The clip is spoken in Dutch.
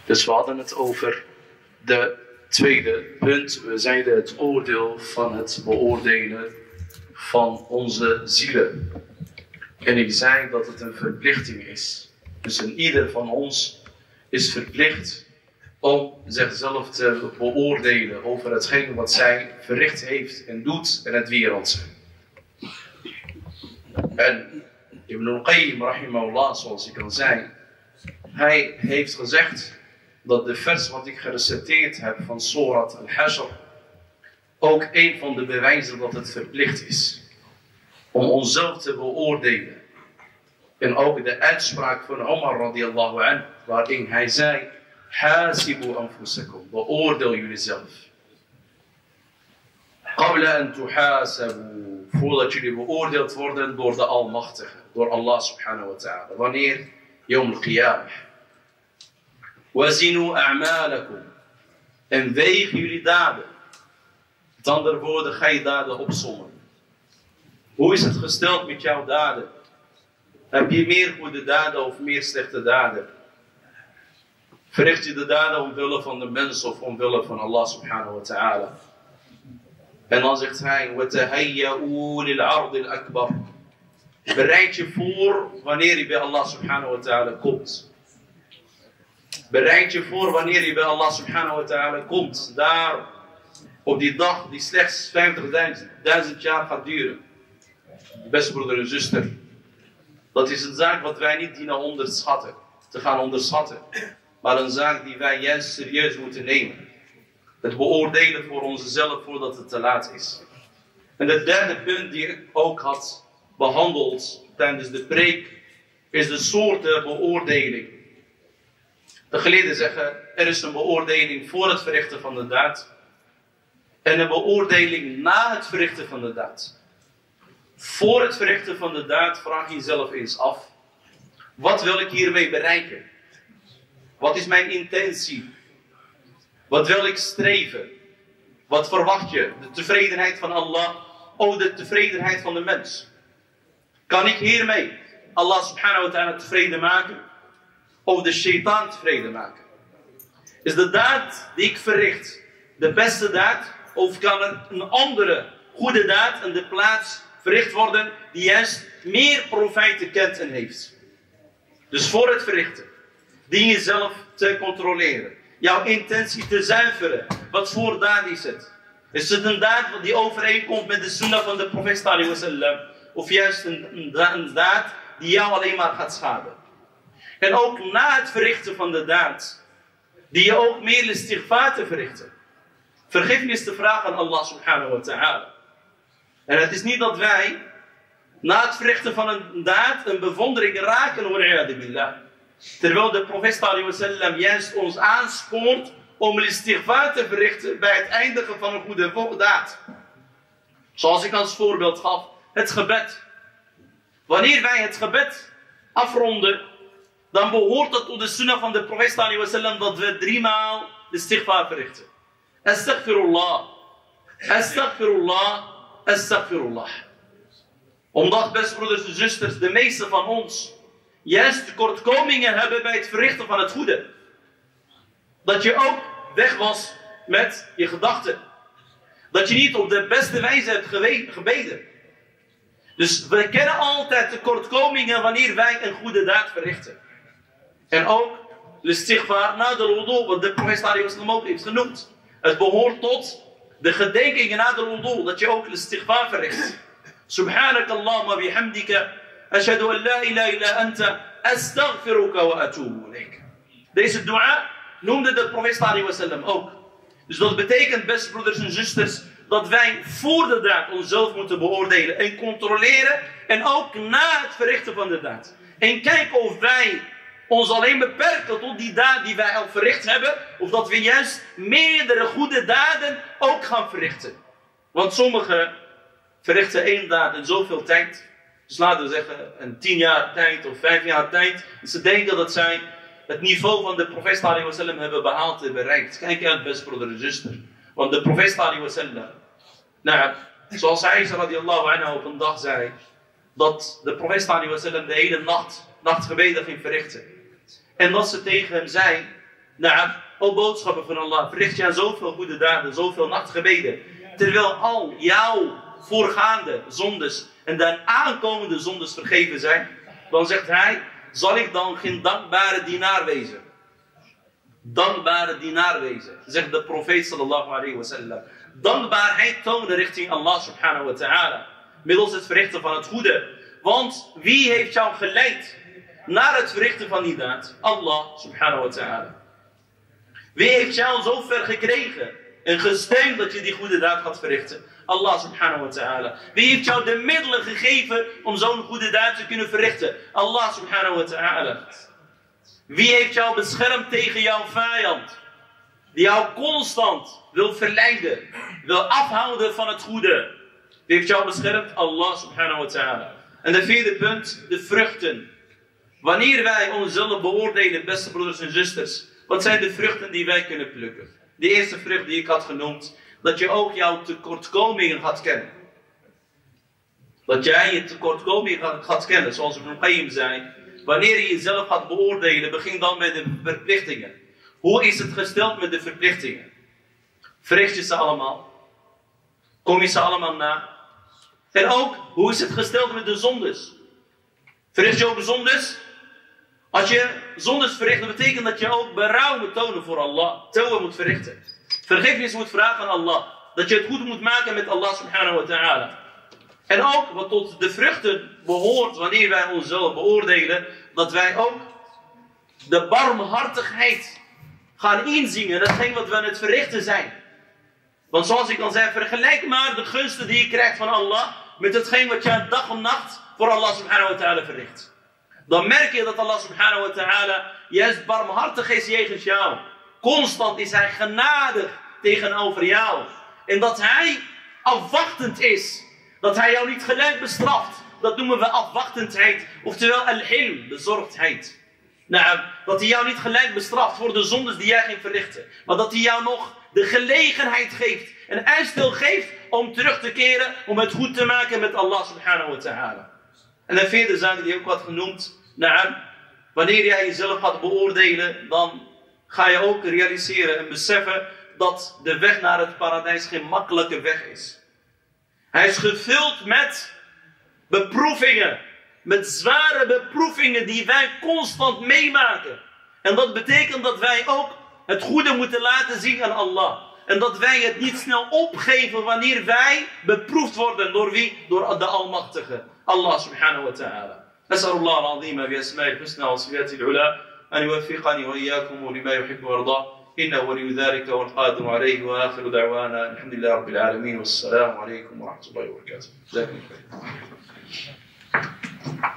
Dus we hadden het over de tweede punt. We zeiden het oordeel van het beoordelen van onze zielen. En ik zei dat het een verplichting is. Dus een ieder van ons is verplicht om zichzelf te beoordelen over hetgeen wat zij verricht heeft en doet in het wereldse. En Ibn al-Qayyim rahimahullah, zoals ik al zei, hij heeft gezegd dat de vers wat ik gereciteerd heb van Surat al-Hashr ook een van de bewijzen dat het verplicht is om onszelf te beoordelen. En ook de uitspraak van Omar radiyallahu anhu, waarin hij zei: Hasibu anfusakum, beoordeel jullie zelf. Qabla an tuhasabu, voordat jullie beoordeeld worden door de Almachtige, door Allah subhanahu wa ta'ala. Wanneer? Yawm al-Qiyamah. Wazinu a'malakum, en weeg jullie daden. Met andere woorden, ga je daden opsommen. Hoe is het gesteld met jouw daden? Heb je meer goede daden of meer slechte daden? Verricht je de daden omwille van de mens of omwille van Allah subhanahu wa ta'ala? En dan zegt hij: وَتَهَيَّأُوا لِلْعَرْضِ الْأَكْبَرِ. Bereid je voor wanneer je bij Allah subhanahu wa ta'ala komt. Bereid je voor wanneer je bij Allah subhanahu wa ta'ala komt. Daar op die dag die slechts 50.000 jaar gaat duren. Beste broeder en zuster, dat is een zaak wat wij niet dienen te gaan onderschatten. Maar een zaak die wij juist serieus moeten nemen. Het beoordelen voor onszelf voordat het te laat is. En het derde punt die ik ook had behandeld tijdens de preek is de soorten beoordeling. De geleerden zeggen, er is een beoordeling voor het verrichten van de daad. En een beoordeling na het verrichten van de daad. Voor het verrichten van de daad vraag je jezelf eens af: wat wil ik hiermee bereiken? Wat is mijn intentie? Wat wil ik streven? Wat verwacht je? De tevredenheid van Allah of de tevredenheid van de mens? Kan ik hiermee Allah subhanahu wa ta'ala tevreden maken? Of de shaitaan tevreden maken? Is de daad die ik verricht de beste daad? Of kan er een andere goede daad in de plaats verricht worden die juist meer profijten kent en heeft? Dus voor het verrichten dien je zelf te controleren. Jouw intentie te zuiveren. Wat voor daad is het? Is het een daad die overeenkomt met de sunnah van de profeet sallallahu alaihi wasallam? Of juist een daad die jou alleen maar gaat schaden? En ook na het verrichten van de daad, die je ook meer istighfar te verrichten. Vergiffenis te vragen aan Allah subhanahu wa ta'ala. En het is niet dat wij na het verrichten van een daad een bewondering raken, wa'iyadu billah. Terwijl de profeet sallallahu alaihi wasallam juist ons aanspoort om istighfar te verrichten bij het eindigen van een goede daad. Zoals ik als voorbeeld gaf, het gebed. Wanneer wij het gebed afronden, dan behoort het tot de sunnah van de profeet sallallahu alaihi wasallam dat we 3 maal de istighfar verrichten. Astaghfirullah, astaghfirullah, astaghfirullah. Omdat, beste broeders en zusters, de meeste van ons juist tekortkomingen hebben bij het verrichten van het goede. Dat je ook weg was met je gedachten. Dat je niet op de beste wijze hebt gebeden. Dus we kennen altijd tekortkomingen wanneer wij een goede daad verrichten. En ook de istighfar na de wudu, wat de profeet sallallahu alaihi wasallam ook heeft genoemd. Het behoort tot de gedenkingen na de wudu, dat je ook de istighfar verricht. Subhanak Allahumma bihamdika, ashhadu an la ilaha illa anta, astaghfiruka wa atubu ilayk. Deze dua noemde de profeet sallallahu alaihi wasallam ook. Dus dat betekent, beste broeders en zusters, dat wij voor de daad onszelf moeten beoordelen en controleren. En ook na het verrichten van de daad. En kijken of wij ons alleen beperken tot die daad die wij al verricht hebben. Of dat we juist meerdere goede daden ook gaan verrichten. Want sommigen verrichten 1 daad in zoveel tijd. Dus laten we zeggen een 10 jaar tijd of 5 jaar tijd. En ze denken dat zij het niveau van de profeet sallallahu alaihi wasallam hebben behaald en bereikt. Kijk uit, beste broeder en zuster. Want de profeet sallallahu alaihi wasallam, nou, zoals Aisha radiallahu anha op een dag zei, dat de profeet sallallahu alaihi wasallam de hele nacht nachtgebeden ging verrichten. En dat ze tegen hem zei, Nou, o boodschappen van Allah, verricht jij zoveel goede daden, zoveel nachtgebeden, terwijl al jouw voorgaande zondes en de aankomende zondes vergeven zijn. Dan zegt hij, zal ik dan geen dankbare dienaar wezen? Dankbare dienaar wezen, zegt de profeet sallallahu alayhi wa sallam. Dankbaarheid tonen richting Allah subhanahu wa ta'ala, middels het verrichten van het goede. Want wie heeft jou geleid naar het verrichten van die daad? Allah subhanahu wa ta'ala. Wie heeft jou zo ver gekregen en gesteund dat je die goede daad gaat verrichten? Allah subhanahu wa ta'ala. Wie heeft jou de middelen gegeven om zo'n goede daad te kunnen verrichten? Allah subhanahu wa ta'ala. Wie heeft jou beschermd tegen jouw vijand? Die jou constant wil verleiden, wil afhouden van het goede. Wie heeft jou beschermd? Allah subhanahu wa ta'ala. En de vierde punt, de vruchten. Wanneer wij ons zullen beoordelen, beste broeders en zusters, wat zijn de vruchten die wij kunnen plukken? De eerste vrucht die ik had genoemd, dat je ook jouw tekortkomingen gaat kennen. Dat jij je tekortkomingen gaat kennen, zoals Ibn Qayyim zei. Wanneer je jezelf gaat beoordelen, begin dan met de verplichtingen. Hoe is het gesteld met de verplichtingen? Verricht je ze allemaal? Kom je ze allemaal na? En ook, hoe is het gesteld met de zondes? Verricht je ook zondes? Als je zondes verricht, dat betekent dat je ook berouw moet tonen voor Allah. Tawbah moet verrichten. Vergiffenis moet vragen aan Allah. Dat je het goed moet maken met Allah subhanahu wa ta'ala. En ook wat tot de vruchten behoort wanneer wij ons zullen beoordelen, dat wij ook de barmhartigheid gaan inzien in hetgeen wat we aan het verrichten zijn. Want zoals ik al zei, vergelijk maar de gunsten die je krijgt van Allah met hetgeen wat je dag en nacht voor Allah subhanahu wa ta'ala verricht. Dan merk je dat Allah subhanahu wa ta'ala juist barmhartig is jegens jou. Constant is hij genadig tegenover jou. En dat hij afwachtend is. Dat hij jou niet gelijk bestraft. Dat noemen we afwachtendheid. Oftewel al-hilm, bezorgdheid. Nou, dat hij jou niet gelijk bestraft voor de zondes die jij ging verrichten. Maar dat hij jou nog de gelegenheid geeft. En uitstel geeft om terug te keren. Om het goed te maken met Allah subhanahu wa ta'ala. En de vierde zaak die ik ook had genoemd. Nou, wanneer jij jezelf gaat beoordelen. Dan ga je ook realiseren en beseffen. Dat de weg naar het paradijs geen makkelijke weg is. Hij is gevuld met beproevingen. Met zware beproevingen die wij constant meemaken. En dat betekent dat wij ook het goede moeten laten zien aan Allah. En dat wij het niet snel opgeven wanneer wij beproefd worden. Door wie? Door de Almachtige. Allah subhanahu wa ta'ala. نسأل الله العظيم بأسماء الحسنى وصفاته العلى أن يوفقني وإياكم لما يحب ويرضاه إنه ولي ذلك والقادر عليه وآخر دعوانا الحمد لله رب العالمين والسلام عليكم ورحمة الله وبركاته. جزاكم الله خير.